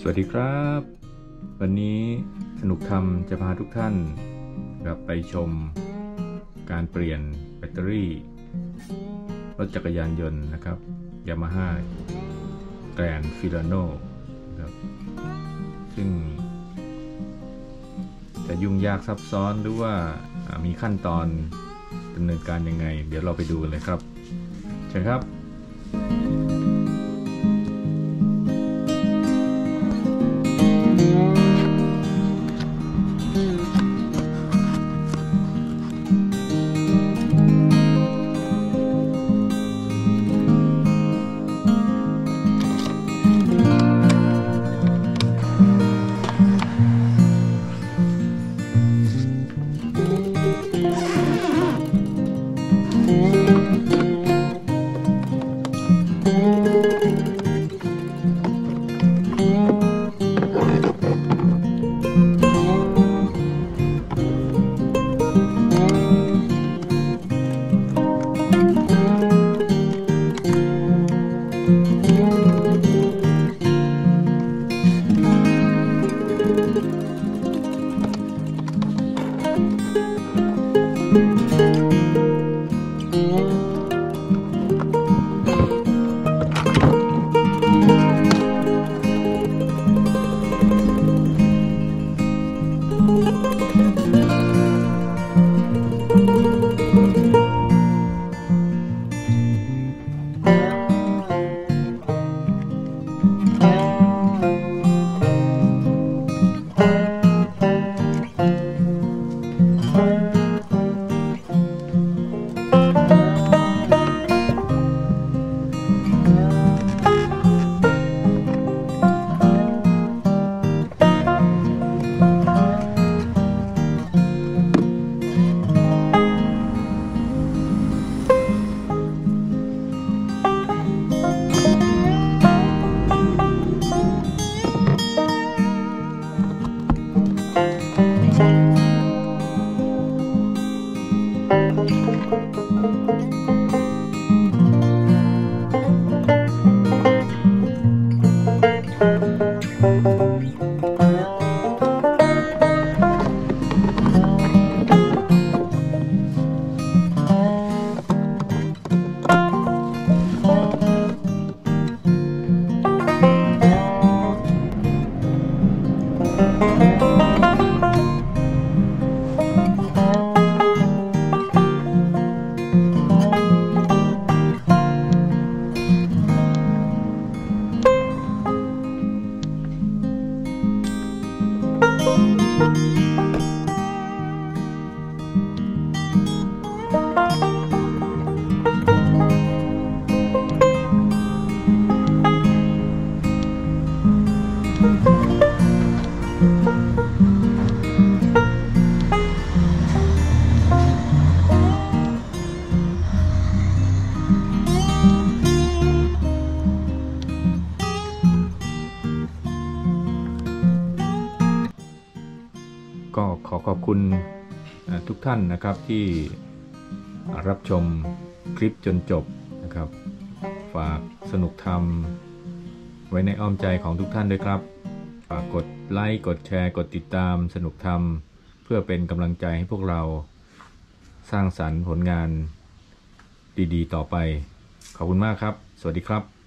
สวัสดีครับวันนี้สนุกธรรมจะพาทุกท่านไปชมการเปลี่ยนแบตเตอรี่รถจักรยานยนต์นะครับ Yamaha Grand Filano ครับซึ่งจะยุ่งยากซับซ้อนหรือว่ามีขั้นตอนดำเนินการยังไงเดี๋ยวเราไปดูกันเลยครับเชิญครับก็ขอบคุณทุกท่านนะครับที่รับชมคลิปจนจบนะครับฝากสนุกธรรมไว้ในอ้อมใจของทุกท่านด้วยครับฝากกดไลค์กดแชร์กดติดตามสนุกธรรมเพื่อเป็นกำลังใจให้พวกเราสร้างสรรค์ผลงานดีๆต่อไปขอบคุณมากครับสวัสดีครับ